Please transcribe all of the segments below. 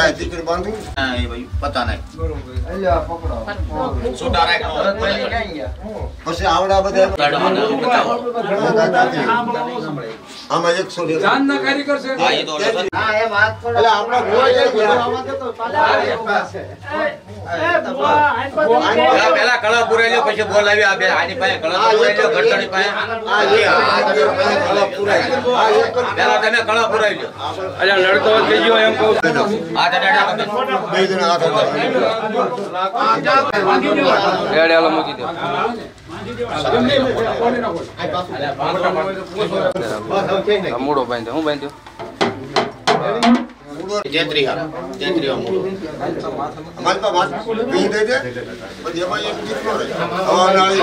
આ ટિકિટ બાંધું એ ભાઈ પતા નહીં એટલે આ પકડો છોટા રાખો પછી આવડા બધા આમાં 100 જાનના કારીગર છે હા એ તો હા એ વાત થોડો એટલે આપણા ગોળ પેલા કળા પુરાઈ લ્યો પછી બોલાવી આ બે આની પાસે કળા પુરાઈ લ્યો ઘટણી પાસે પેલા તમે કળા પુરાઈ લ્યો અલ્યા લડતો થઈ ગયો એમ કહું આ દાડા બે જણા હાથ રેડ હાલો મૂકી દો મૂડો બાંધ્યો હું બાંધ્યો જેત્રી મૂળ અમાર તો વાત પી દે દે પછી એમાં એક કેટલો રહે હવાનાળી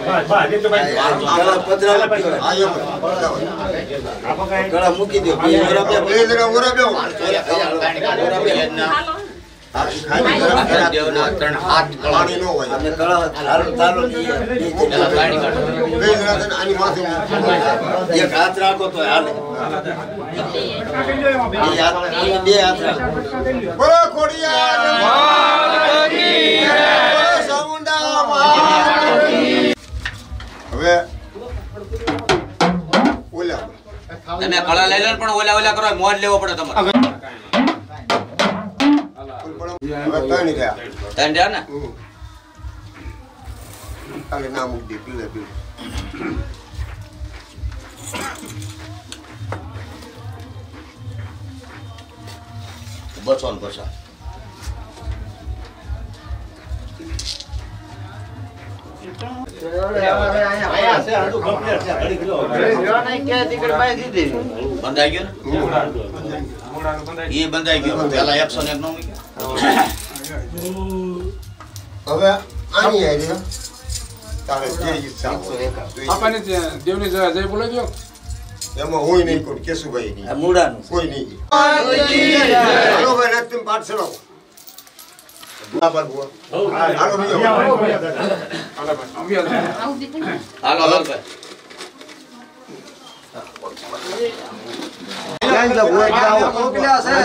ગળા મૂકી દો બે જણા ઓરા દેવના ત્રણ હાથ પાણી નો હોય અને ગળા ચાલો બે જણા આની માથે એક હાથ રાખો તો હાલે બે હાથ રાખો બોલો ખોડિયાર ચામુંડા માની હવે ઓલા તમે કળા લઈ લો પણ ઓલા કરો મોજ લેવો પડે તમારે હવે ત્રણ ગયા ત્રણ રહ્યા ને કાલે નામ ઉડી પીલે બસો ને બસો બંધાઈ ગયો ને એ બંધાઈ ગયો પેલા 101 નો હવે આની આઈ તારે જે ઈચ્છા હોય આપણને દેવની જય બોલાવી દો એમાં હોય નહીં કોઈ કેશુભાઈ ની મૂળાનું કોઈ નહીં હાલો ભાઈ રાત તમે પાઠ ચલાવો બાબા બુઆ હાલો બીજો હાલો હાલ ભાઈ ક્યાં જા બુઆ જાઓ મોકલ્યા છે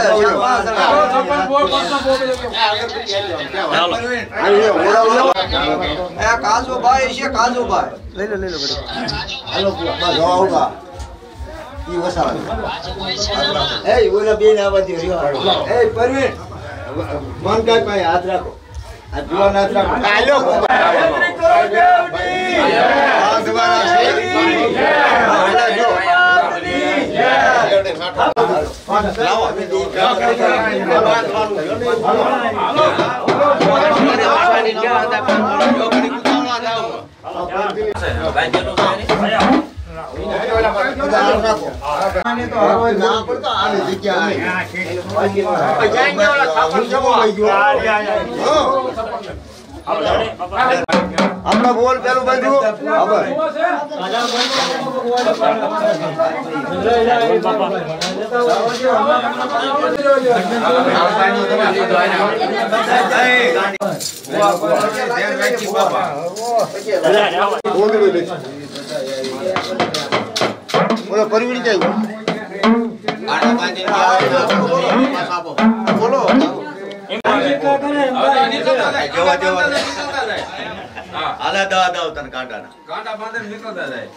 આઈ ઓરાવ એ કાજુભાઈ છે કાજુભાઈ લઈ લો હાલો બુઆ બસ આવુંગા ઈ વસાવા એ ઓલા બેન આવવા દો એ પરવીન મન કાય ભાઈ હાથ રાખો આ જુવાન હાથ રાખો હાલો આ દવારા છે હાલા જો લાવો આપણા બોલ પેલું બાંધ્યું બોલો પરવીણી જાય બોલો હાલા દવા દવ તને કાંટાના કાંટા બાંધે નીકળતા જાય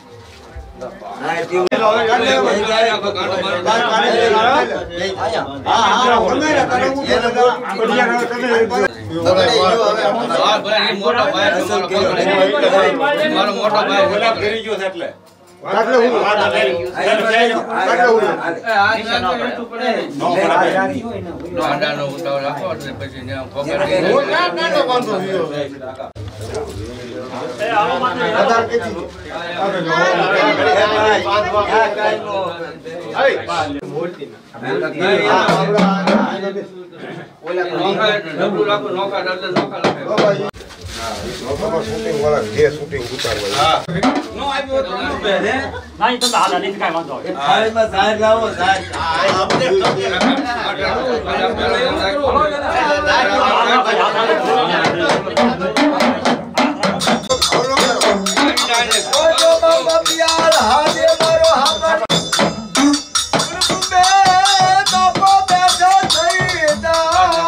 શૂટિંગ વાળા જે શૂટિંગ ઉતારવા થાળીમાં ઝાડ લાવો ઝાડ કાંટા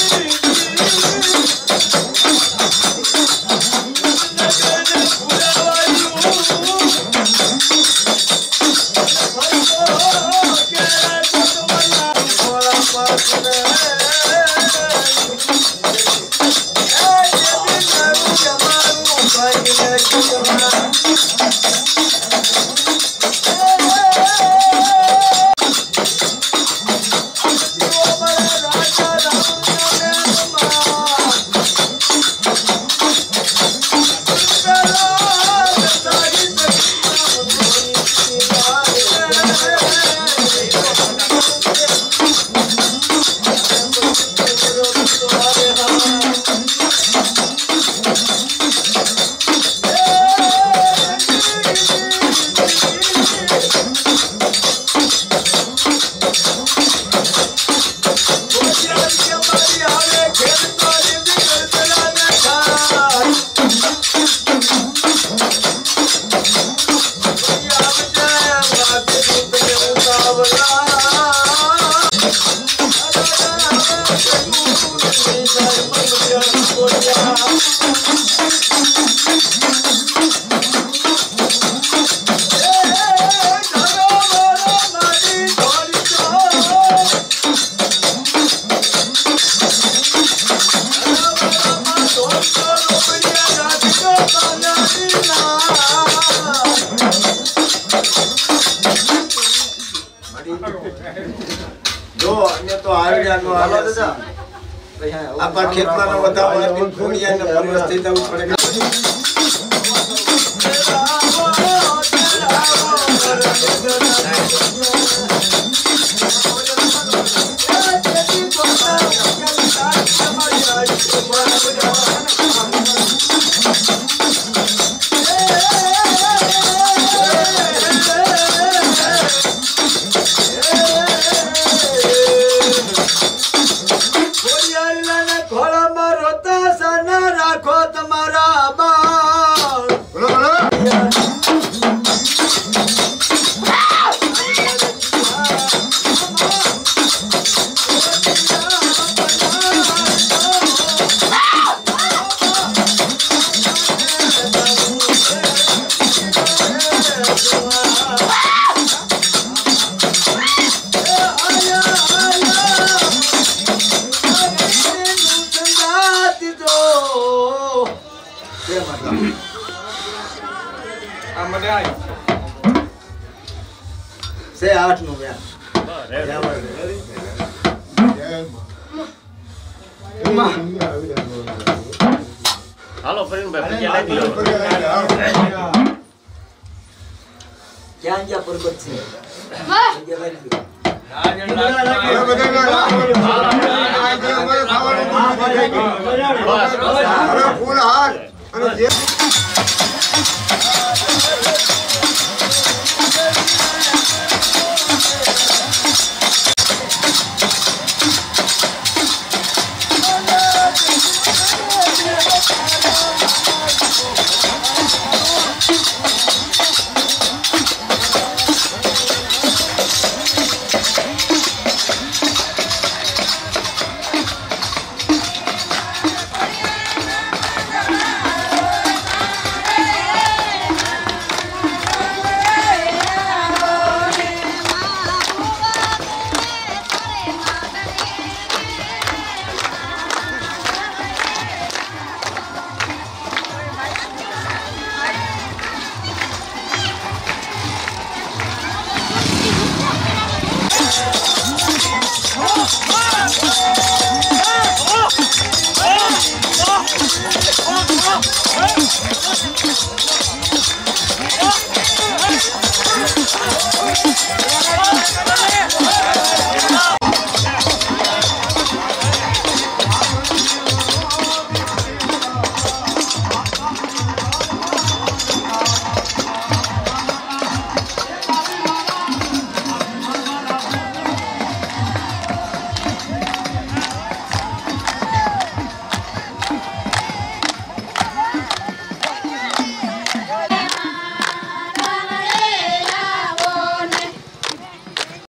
જો અને તો આઈડિયા નો આલો દાદા આપા ખેતમાં નો વધાવ આથી ફોડિયા ને પરિસ્થિતિ આવું પડે से 8 નું વ્યા હાલો ફરીનભાઈ પૈસા લાગી લો ક્યાં ગયા પરબત છે ફૂલ હાથ અને